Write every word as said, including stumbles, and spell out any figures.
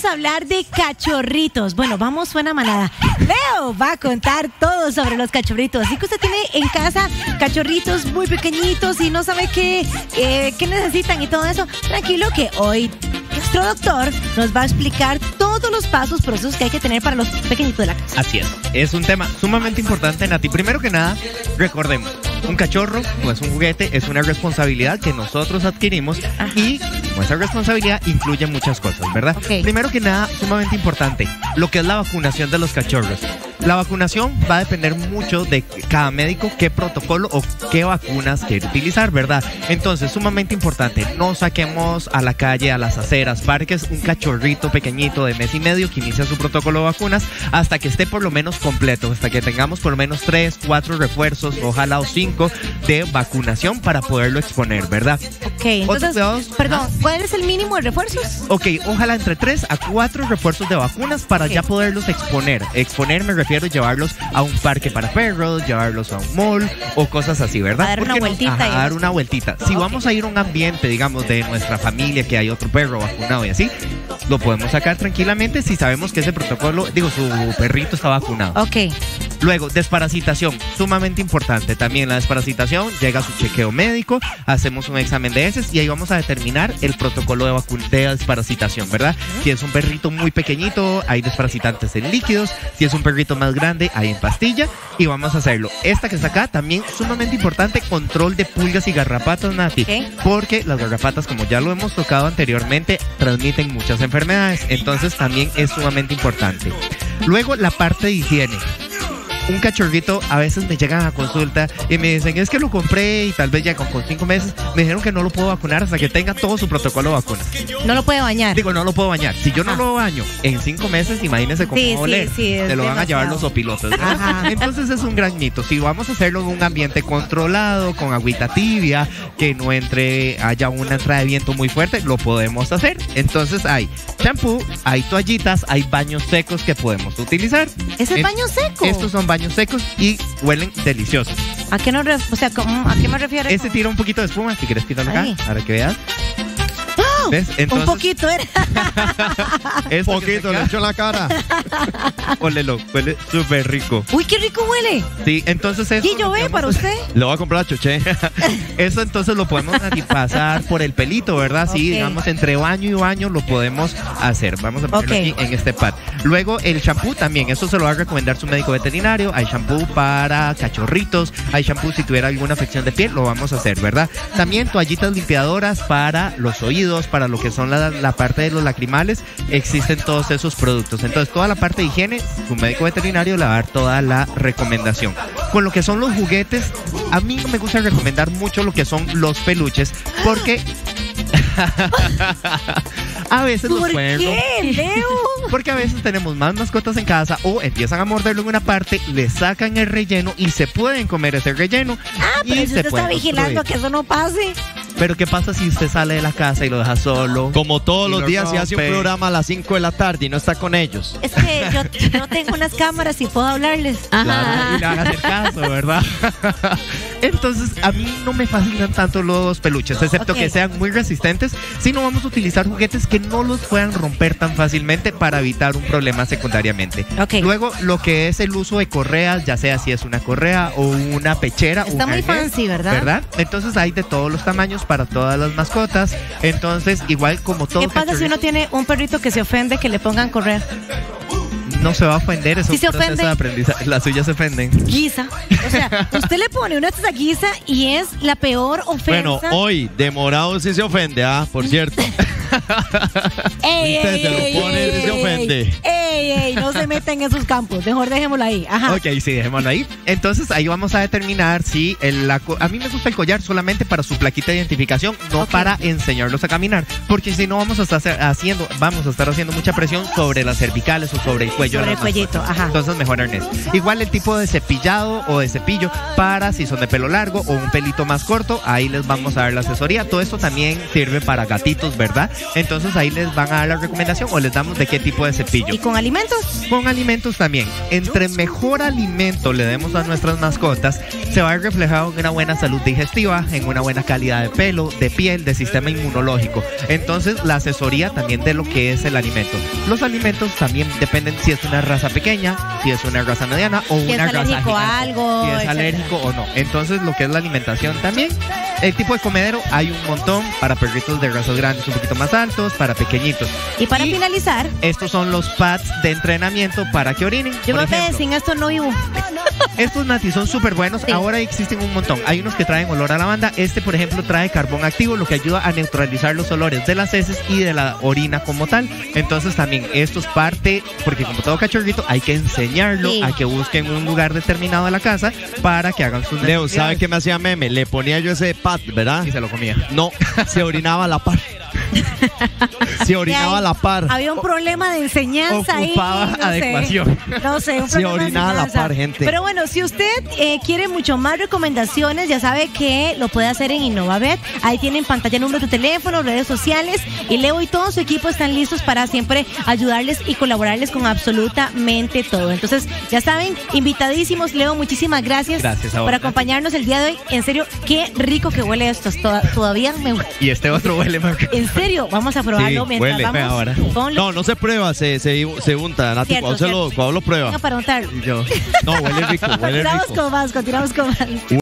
a hablar de cachorritos. Bueno, vamos una manada. Leo va a contar todo sobre los cachorritos. Así que usted tiene en casa cachorritos muy pequeñitos y no sabe qué, eh, qué necesitan y todo eso. Tranquilo que hoy nuestro doctor nos va a explicar todos los pasos, procesos que hay que tener para los pequeñitos de la casa. Así es. Es un tema sumamente importante, Nati. Primero que nada, recordemos, un cachorro no es un juguete, es una responsabilidad que nosotros adquirimos. Ajá. Y nuestra responsabilidad incluye muchas cosas, ¿verdad? Okay. Primero que nada, sumamente importante, lo que es la vacunación de los cachorros. La vacunación va a depender mucho de cada médico, qué protocolo o qué vacunas quiere utilizar, ¿verdad? Entonces, sumamente importante, no saquemos a la calle, a las aceras, parques, un cachorrito pequeñito de mes y medio que inicia su protocolo de vacunas hasta que esté por lo menos completo, hasta que tengamos por lo menos tres, cuatro refuerzos, ojalá o cinco de vacunación para poderlo exponer, ¿verdad? Ok, entonces, perdón, ¿cuál es el mínimo de refuerzos? Ok, ojalá entre tres a cuatro refuerzos de vacunas para okay. ya poderlos exponer. Exponer me refiero a llevarlos a un parque para perros, llevarlos a un mall o cosas así, ¿verdad? A dar una vueltita. No, ajá, a dar una vueltita. Si okay. vamos a ir a un ambiente, digamos, de nuestra familia, que hay otro perro vacunado y así, lo podemos sacar tranquilamente si sabemos que ese protocolo, digo, su perrito está vacunado. Ok. Luego, desparasitación, sumamente importante. También la desparasitación, llega a su chequeo médico, hacemos un examen de heces y ahí vamos a determinar el protocolo de, vacu- de desparasitación, ¿verdad? Uh-huh. Si es un perrito muy pequeñito, hay desparasitantes en líquidos. Si es un perrito más grande, hay en pastilla y vamos a hacerlo. Esta que está acá, también sumamente importante, control de pulgas y garrapatas, Nati. Okay. Porque las garrapatas, como ya lo hemos tocado anteriormente, transmiten muchas enfermedades. Entonces, también es sumamente importante. Luego, la parte de higiene. Un cachorrito, a veces me llegan a consulta y me dicen, es que lo compré y tal vez ya con, con cinco meses me dijeron que no lo puedo vacunar hasta que tenga todo su protocolo de vacunas. No lo puede bañar. Digo, no lo puedo bañar. Si yo no ah. lo baño en cinco meses, imagínense cómo sí, va a oler. Sí, sí, se lo van demasiado. a llevar los opilotes. Entonces es un gran mito. Si vamos a hacerlo en un ambiente controlado, con agüita tibia, que no entre, haya una entrada de viento muy fuerte, lo podemos hacer. Entonces hay champú, hay toallitas, hay baños secos que podemos utilizar. ¿Ese es baño seco? Estos son baños secos y huelen deliciosos. ¿A qué, no ref- o sea, ¿a qué me refiero? Este tira un poquito de espuma, si quieres tirarlo acá, para que veas. ¿Ves? Entonces, un poquito era. Un poquito, le echó en la cara. Ólelo, huele súper rico. Uy, qué rico huele. Sí, entonces eso. ¿Y yo ve para usted? Lo voy a comprar a Choché. Eso entonces lo podemos pasar por el pelito, ¿verdad? Okay. Sí, digamos, entre baño y baño lo podemos hacer. Vamos a ponerlo okay. aquí en este pad. Luego el champú también, eso se lo va a recomendar su médico veterinario. Hay champú para cachorritos, hay champú si tuviera alguna afección de piel, lo vamos a hacer, ¿verdad? También toallitas limpiadoras para los oídos, para lo que son la, la parte de los lacrimales, existen todos esos productos. Entonces, toda la parte de higiene, su médico veterinario le va a dar toda la recomendación. Con lo que son los juguetes, a mí no me gusta recomendar mucho lo que son los peluches, porque a veces los pueden romper. Leo? Porque a veces tenemos más mascotas en casa o empiezan a morderlo en una parte, le sacan el relleno y se pueden comer ese relleno. Ah, pero y si se usted está vigilando que eso no pase. Pero ¿qué pasa si usted sale de la casa y lo deja solo? Como todos los días, si hace un programa a las cinco de la tarde y no está con ellos. Es que yo, yo tengo unas cámaras y puedo hablarles. Ajá. Claro, y le van a hacer caso, ¿verdad? Entonces, a mí no me fascinan tanto los peluches, excepto okay. que sean muy resistentes. Si no, vamos a utilizar juguetes que no los puedan romper tan fácilmente para evitar un problema secundariamente. Okay. Luego, lo que es el uso de correas, ya sea si es una correa o una pechera. Está muy arnés, fancy, ¿verdad? ¿verdad? Entonces, hay de todos los tamaños para todas las mascotas. Entonces, igual como todo. ¿Qué pasa si uno tiene un perrito que se ofende que le pongan correa? No se va a ofender, es si un se proceso ofende, de aprendizaje. Las suyas se ofenden. Guisa. O sea, usted le pone una esta guisa y es la peor ofensa. Bueno, hoy, demorado si se ofende, ah, por cierto. ey, usted ey, se lo pone ey, y se ofende. Ey, ey, no se meta en esos campos. Mejor dejémoslo ahí. Ajá. Ok, sí, dejémoslo ahí. Entonces, ahí vamos a determinar si el, la, a mí me gusta el collar solamente para su plaquita de identificación, no okay. para enseñarlos a caminar. Porque si no, vamos a estar haciendo, vamos a estar haciendo mucha presión sobre las cervicales o sobre el cuello. Sobre el cuellito, ajá. Entonces mejor arnés. Igual el tipo de cepillado o de cepillo para si son de pelo largo o un pelito más corto, ahí les vamos a dar la asesoría. Todo esto también sirve para gatitos, ¿verdad? Entonces ahí les van a dar la recomendación o les damos de qué tipo de cepillo. ¿Y con alimentos? Con alimentos también. Entre mejor alimento le demos a nuestras mascotas, se va a ver reflejado en una buena salud digestiva, en una buena calidad de pelo, de piel, de sistema inmunológico. Entonces, la asesoría también de lo que es el alimento. Los alimentos también dependen si es una raza pequeña, si es una raza mediana o si una es raza alérgico gigante. a algo, Si es etcétera. alérgico o no. Entonces, lo que es la alimentación también. El tipo de comedero hay un montón para perritos de razas grandes un poquito más altos, para pequeñitos. Y para Y finalizar, estos son los pads de entrenamiento para que orinen. yo Por me ejemplo, sin esto no vivo. estos Nati son súper buenos. Sí. Ahora existen un montón. Hay unos que traen olor a lavanda. Este, por ejemplo, trae carbón activo, lo que ayuda a neutralizar los olores de las heces y de la orina como tal. Entonces también esto es parte, porque como todo cachorrito hay que enseñarlo Sí. a que busquen un lugar determinado de la casa para que hagan sus Leo, necesidades. ¿sabe qué me hacía meme? Le ponía yo ese pad, ¿verdad? Y se lo comía. No, se orinaba a la par. Se orinaba a la par. Había un problema de enseñanza ahí. Ocupaba no sé. adecuación. No sé, un Se problema de orinaba a la enseñanza. par, gente. Pero bueno, si usted eh, quiere mucho más recomendaciones, ya sabe que lo puede hacer en InnovaVet. Ahí tienen pantalla, número de tu teléfono, redes sociales. Y Leo y todo su equipo están listos para siempre ayudarles y colaborarles con absolutamente todo. Entonces, ya saben, invitadísimos. Leo, muchísimas gracias, Gracias a vos, por Nati. acompañarnos el día de hoy. En serio, qué rico que huele esto. Toda- Todavía me... Y este otro huele más. En serio, vamos a probarlo Sí, mientras huele. vamos Ve ahora. con No, no se prueba, se, se, se unta. Nati, Cierto, ¿cuándo, se lo, cierto. ¿cuándo lo prueba? Venga para untar. Yo. No, huele rico, huele Continuamos rico. con más, continuamos con más.